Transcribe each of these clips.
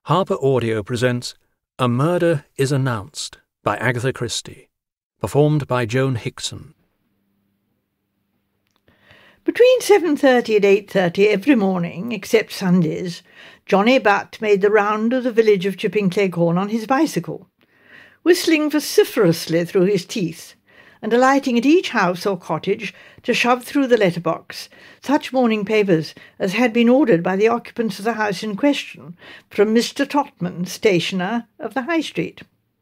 Harper Audio presents A Murder is Announced by Agatha Christie, performed by Joan Hickson. Between 7:30 and 8:30 every morning, except Sundays, Johnny Butt made the round of the village of Chipping Cleghorn on his bicycle, whistling vociferously through his teeth, and alighting at each house or cottage to shove through the letterbox such morning papers as had been ordered by the occupants of the house in question from Mr. Totman, stationer of the High Street.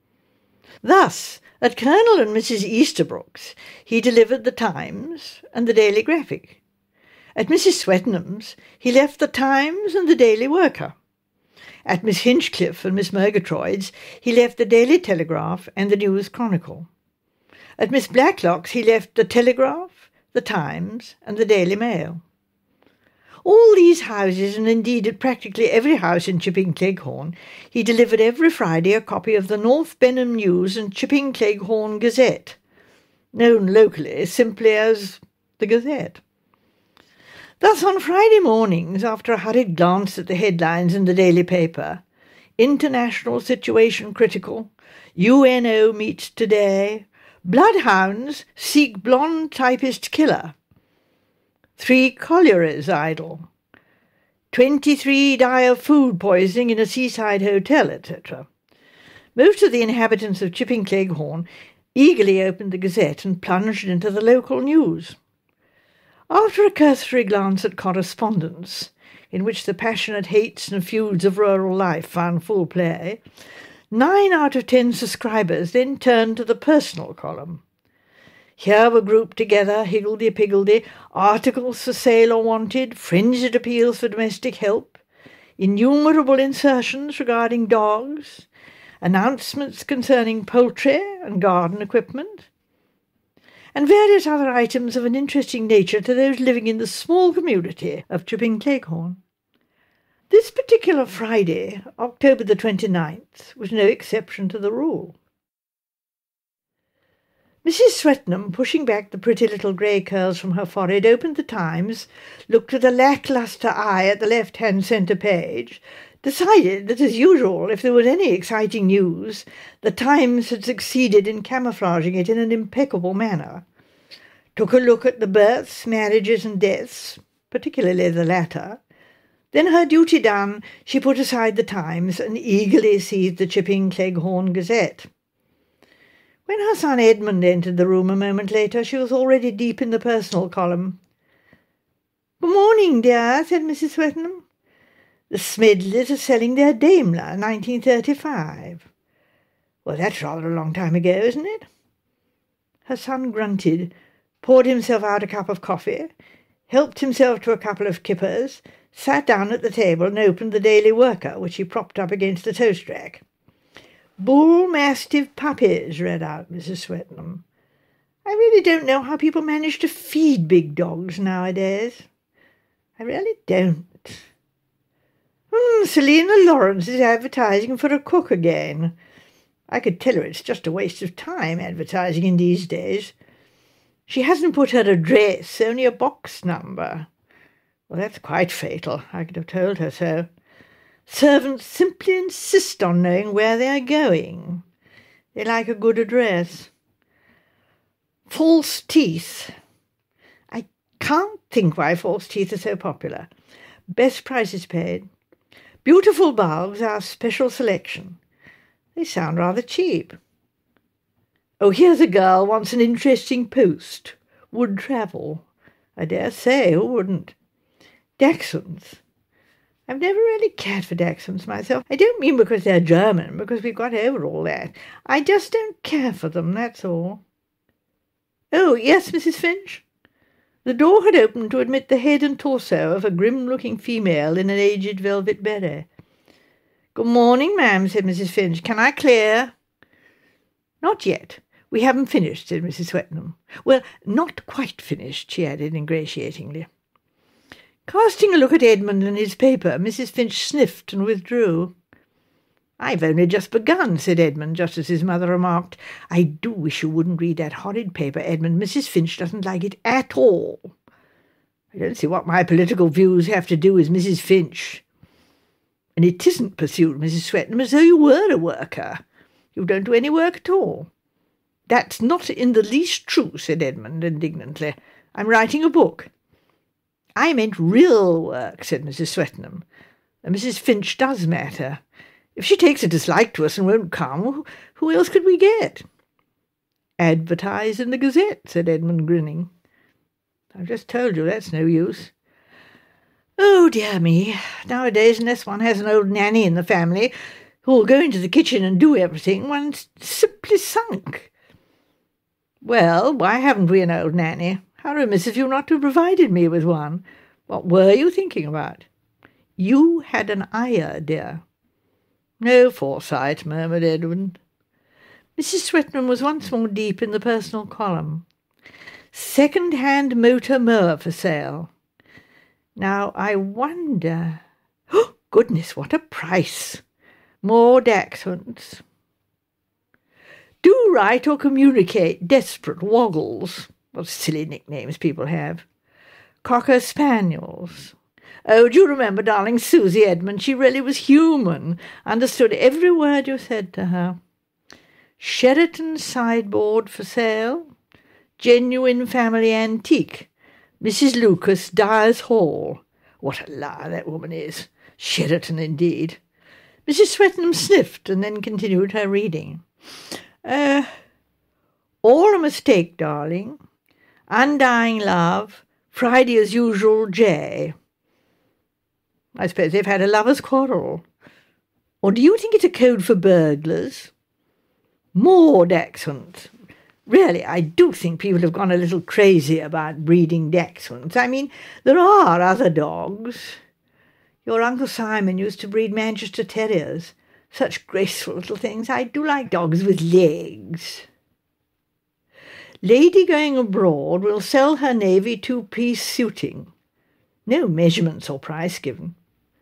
Thus, at Colonel and Mrs. Easterbrook's, he delivered the Times and the Daily Graphic. At Mrs. Swetnam's, he left the Times and the Daily Worker. At Miss Hinchcliffe and Miss Murgatroyd's, he left the Daily Telegraph and the News Chronicle. At Miss Blacklock's, he left the Telegraph, the Times, and the Daily Mail. All these houses, and indeed at practically every house in Chipping Cleghorn, he delivered every Friday a copy of the North Benham News and Chipping Cleghorn Gazette, known locally simply as the Gazette. Thus, on Friday mornings, after a hurried glance at the headlines in the daily paper, International Situation Critical, UNO meets today, Bloodhounds seek blonde typist killer, 3 collieries idle, 23 die of food poisoning in a seaside hotel, etc. Most of the inhabitants of Chipping Cleghorn eagerly opened the Gazette and plunged into the local news. After a cursory glance at correspondence, in which the passionate hates and feuds of rural life found full play, 9 out of 10 subscribers then turned to the personal column. Here were grouped together, higgledy-piggledy, articles for sale or wanted, frenzied appeals for domestic help, innumerable insertions regarding dogs, announcements concerning poultry and garden equipment, and various other items of an interesting nature to those living in the small community of Chipping Cleghorn. This particular Friday, October the 29th, was no exception to the rule. Mrs. Swetnam, pushing back the pretty little grey curls from her forehead, opened the Times, looked with a lacklustre eye at the left-hand centre page, decided that, as usual, if there was any exciting news, the Times had succeeded in camouflaging it in an impeccable manner, took a look at the births, marriages and deaths, particularly the latter. Then, her duty done, she put aside the Times and eagerly seized the Chipping Cleghorn Gazette. When her son Edmund entered the room a moment later, she was already deep in the personal column. "Good morning, dear," said Mrs. Swetnam. "The Smedleys are selling their Daimler, 1935. Well, that's rather a long time ago, isn't it?" Her son grunted, poured himself out a cup of coffee, helped himself to a couple of kippers, sat down at the table and opened the Daily Worker, which he propped up against the toast rack. "Bull Mastiff puppies," read out Mrs. Swetnam. "I really don't know how people manage to feed big dogs nowadays. I really don't. Selina Lawrence is advertising for a cook again. I could tell her it's just a waste of time advertising in these days. She hasn't put her address, only a box number. Well, that's quite fatal. I could have told her so. Servants simply insist on knowing where they are going. They like a good address. False teeth. I can't think why false teeth are so popular. Best prices paid. Beautiful bulbs, our special selection. They sound rather cheap. Oh, here's a girl wants an interesting post. Would travel. I dare say, who wouldn't? Dachshunds. I've never really cared for dachshunds myself. I don't mean because they're German, because we've got over all that. I just don't care for them, that's all." "Oh, yes, Mrs. Finch?" The door had opened to admit the head and torso of a grim-looking female in an aged velvet beret. "Good morning, ma'am," said Mrs. Finch. "Can I clear?" "Not yet. We haven't finished," said Mrs. Swetnam. "Well, not quite finished," she added ingratiatingly. Casting a look at Edmund and his paper, Mrs. Finch sniffed and withdrew. "I've only just begun," said Edmund, just as his mother remarked, "I do wish you wouldn't read that horrid paper, Edmund. Mrs. Finch doesn't like it at all." "I don't see what my political views have to do with Mrs. Finch." And it isn't, pursued Mrs. Swetnam, as though you were a worker. You don't do any work at all. That's not in the least true, said Edmund indignantly. I'm writing a book. I meant real work, said Mrs. Swetnam. And Mrs. Finch does matter. If she takes a dislike to us and won't come, who else could we get? Advertise in the Gazette, said Edmund, grinning. I've just told you that's no use. Oh, dear me. Nowadays, unless one has an old nanny in the family who will go into the kitchen and do everything, one's simply sunk. Well, why haven't we an old nanny? How remiss of you not to have provided me with one. What were you thinking about? You had an ire, dear. No foresight, murmured Edmund. Mrs. Swetnam was once more deep in the personal column. Second-hand motor mower for sale. Now, I wonder... Oh, goodness, what a price! More dachshunds. Do write or communicate, desperate woggles. What silly nicknames people have. Cocker spaniels. Oh, do you remember darling Susie, Edmund? She really was human, understood every word you said to her. Sheraton sideboard for sale. Genuine family antique. Mrs. Lucas, Dyer's Hall. What a liar that woman is. Sheraton, indeed. Mrs. Swetnam sniffed and then continued her reading. All a mistake, darling. Undying love. Friday as usual, J. I suppose they've had a lover's quarrel. Or do you think it's a code for burglars? More dachshunds. Really, I do think people have gone a little crazy about breeding dachshunds. I mean, there are other dogs. Your Uncle Simon used to breed Manchester Terriers. Such graceful little things. I do like dogs with legs. Lady going abroad will sell her navy two-piece suiting. No measurements or price given.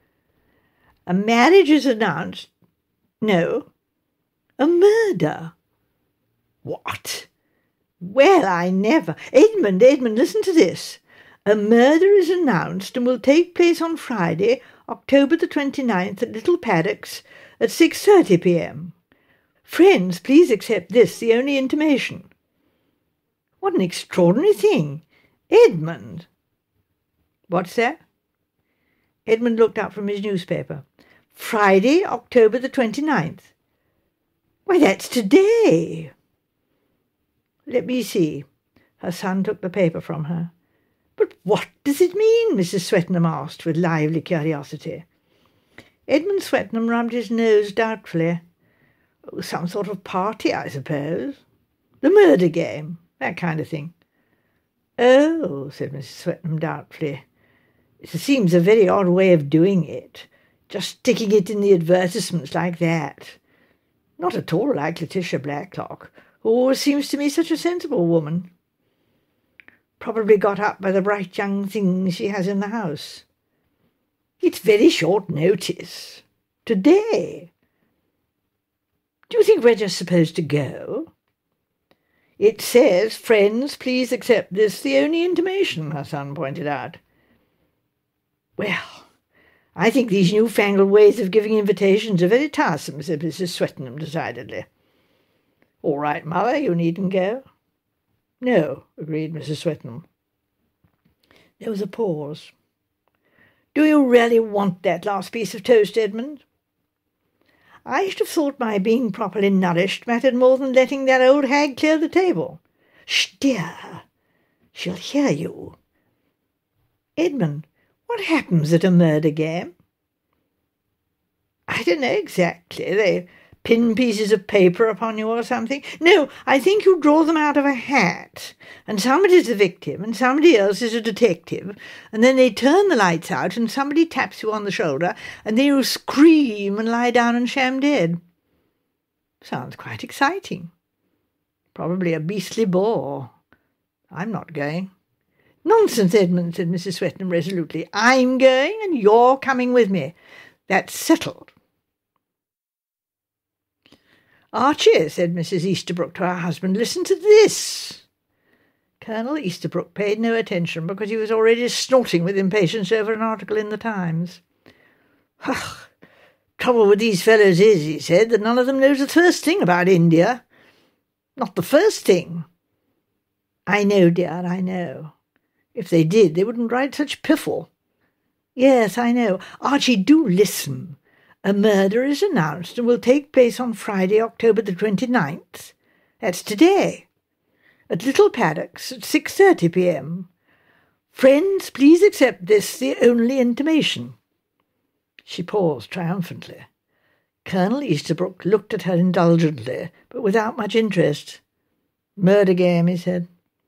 A marriage is announced. No. A murder. What? Well, I never. Edmund, listen to this. A murder is announced and will take place on Friday, October the 29th at Little Paddocks at 6:30 p.m. Friends, please accept this, the only intimation. What an extraordinary thing. Edmund. What's that? Edmund looked up from his newspaper. Friday, October the 29th. Why, that's today. Let me see. Her son took the paper from her. But what does it mean? Mrs. Swetnam asked with lively curiosity. Edmund Swetnam rubbed his nose doubtfully. Oh, some sort of party, I suppose. The murder game, that kind of thing. Oh, said Mrs. Swetnam doubtfully. It seems a very odd way of doing it. Just sticking it in the advertisements like that. Not at all like Letitia Blacklock, who always seems to me such a sensible woman. Probably got up by the bright young things she has in the house. It's very short notice. Today. Do you think we're just supposed to go? It says, friends, please accept this, the only intimation, her son pointed out. Well, I think these newfangled ways of giving invitations are very tiresome, said Mrs. Swetnam decidedly. All right, Mother, you needn't go. No, agreed Mrs. Swetnam. There was a pause. Do you really want that last piece of toast, Edmund? I should have thought my being properly nourished mattered more than letting that old hag clear the table. Shh, dear. She'll hear you. Edmund, what happens at a murder game? I don't know exactly. They pin pieces of paper upon you or something. No, I think you draw them out of a hat, and somebody's the victim, and somebody else is a detective, and then they turn the lights out, and somebody taps you on the shoulder, and then you scream and lie down and sham dead. Sounds quite exciting. Probably a beastly bore. I'm not going. Nonsense, Edmund, said Mrs. Swetnam resolutely. I'm going, and you're coming with me. That's settled. Archie, said Mrs. Easterbrook to her husband, listen to this. Colonel Easterbrook paid no attention because he was already snorting with impatience over an article in the Times. Ugh, Trouble with these fellows is, he said, that none of them knows the first thing about India. Not the first thing. I know, dear, I know. If they did, they wouldn't write such piffle. Yes, I know. Archie, do listen. A murder is announced and will take place on Friday, October the 29th. That's today. At Little Paddocks at 6:30 p.m. Friends, please accept this, the only intimation. She paused triumphantly. Colonel Easterbrook looked at her indulgently, but without much interest. Murder game, he said.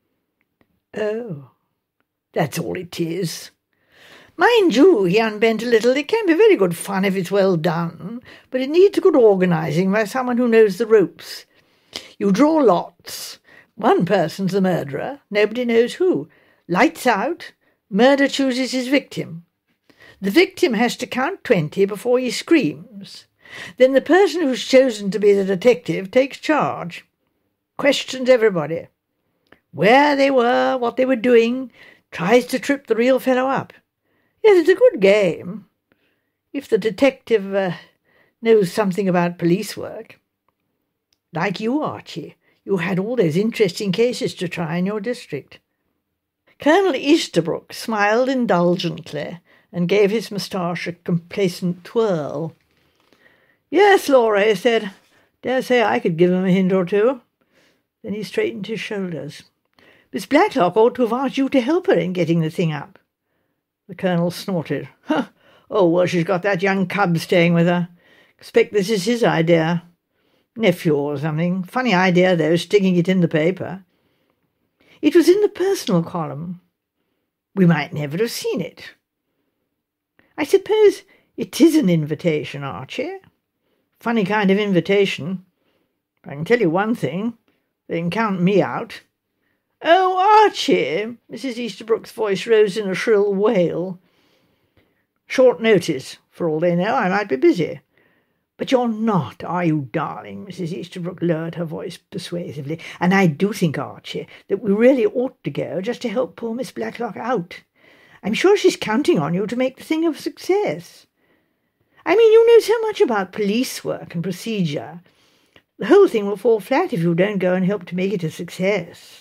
Oh, that's all it is. Mind you, he unbent a little, it can be very good fun if it's well done, but it needs good organising by someone who knows the ropes. You draw lots. One person's the murderer, nobody knows who. Lights out, murder chooses his victim. The victim has to count 20 before he screams. Then the person who's chosen to be the detective takes charge. Questions everybody. Where they were, what they were doing, tries to trip the real fellow up. Yes, it's a good game, if the detective knows something about police work. Like you, Archie, you had all those interesting cases to try in your district. Colonel Easterbrook smiled indulgently and gave his moustache a complacent twirl. Yes, Laura, he said. Dare say I could give him a hint or two. Then he straightened his shoulders. Miss Blacklock ought to have asked you to help her in getting the thing up. The Colonel snorted. Huh. Oh, well, she's got that young cub staying with her. Expect this is his idea. Nephew or something. Funny idea, though, sticking it in the paper. It was in the personal column. We might never have seen it. I suppose it is an invitation, Archie. Funny kind of invitation. I can tell you one thing. They can count me out. Oh, Archie! Mrs. Easterbrook's voice rose in a shrill wail. Short notice. For all they know, I might be busy. But you're not, are you, darling? Mrs. Easterbrook lowered her voice persuasively. And I do think, Archie, that we really ought to go just to help poor Miss Blacklock out. I'm sure she's counting on you to make the thing a success. I mean, you know so much about police work and procedure. The whole thing will fall flat if you don't go and help to make it a success.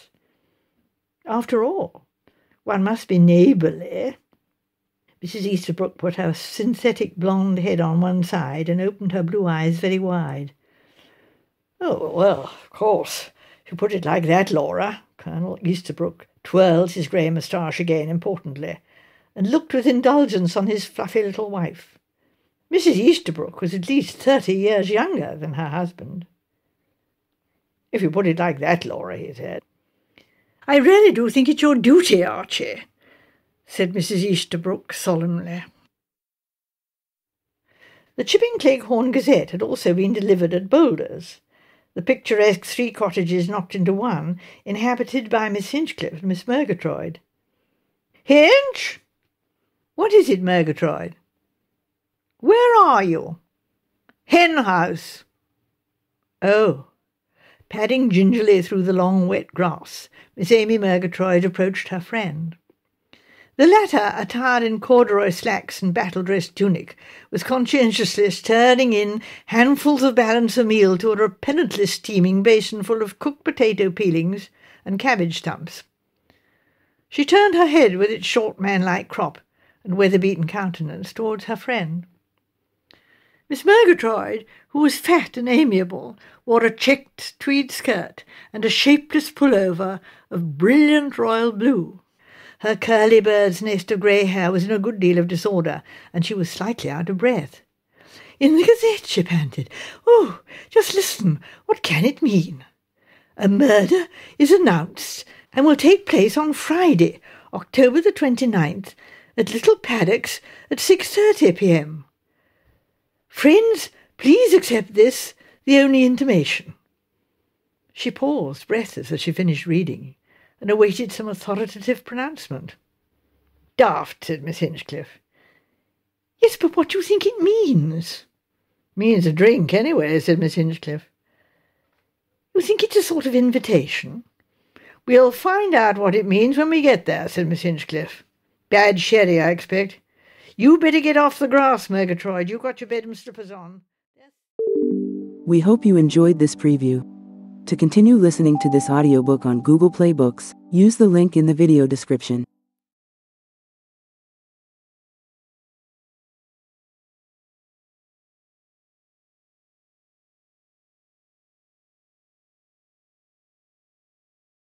After all, one must be neighbourly. Mrs. Easterbrook put her synthetic blonde head on one side and opened her blue eyes very wide. Oh, well, of course, if you put it like that, Laura. Colonel Easterbrook twirled his grey moustache again importantly, and looked with indulgence on his fluffy little wife. Mrs. Easterbrook was at least 30 years younger than her husband. If you put it like that, Laura, he said. I really do think it's your duty, Archie, said Mrs. Easterbrook solemnly. The Chipping Cleghorn Gazette had also been delivered at Boulders, the picturesque 3 cottages knocked into one, inhabited by Miss Hinchcliffe and Miss Murgatroyd. Hinch? What is it, Murgatroyd? Where are you? Hen house. Oh. Padding gingerly through the long wet grass, Miss Amy Murgatroyd approached her friend. The latter, attired in corduroy slacks and battle-dress tunic, was conscientiously stirring in handfuls of balance of meal to a repellently steaming basin full of cooked potato peelings and cabbage stumps. She turned her head with its short man-like crop and weather-beaten countenance towards her friend. Miss Murgatroyd, who was fat and amiable, wore a checked tweed skirt and a shapeless pullover of brilliant royal blue. Her curly bird's nest of grey hair was in a good deal of disorder, and she was slightly out of breath. In the Gazette, she panted. Oh, just listen. What can it mean? A murder is announced and will take place on Friday, October the 29th, at Little Paddocks at 6:30 p.m. Friends, please accept this, the only intimation. She paused, breathless, as she finished reading, and awaited some authoritative pronouncement. Daft, said Miss Hinchcliffe. Yes, but what do you think it means? Means a drink, anyway, said Miss Hinchcliffe. You think it's a sort of invitation? We'll find out what it means when we get there, said Miss Hinchcliffe. Bad sherry, I expect. You better get off the grass, Murgatroyd. You've got your bedroom slippers on. We hope you enjoyed this preview. To continue listening to this audiobook on Google Play Books, use the link in the video description.